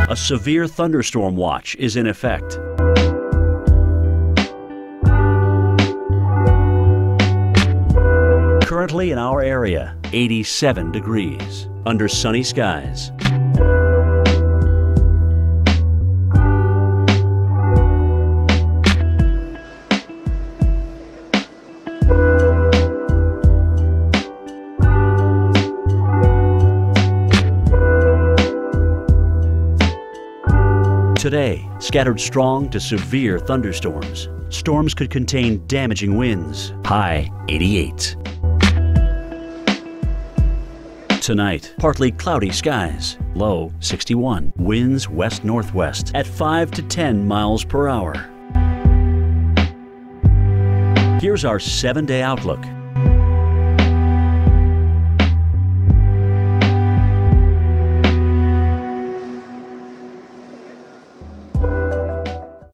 A severe thunderstorm watch is in effect. Currently in our area, 87 degrees, under sunny skies. Today, scattered strong to severe thunderstorms. Storms could contain damaging winds, high 88. Tonight, partly cloudy skies, low 61. Winds west-northwest at 5 to 10 miles per hour. Here's our 7-day outlook.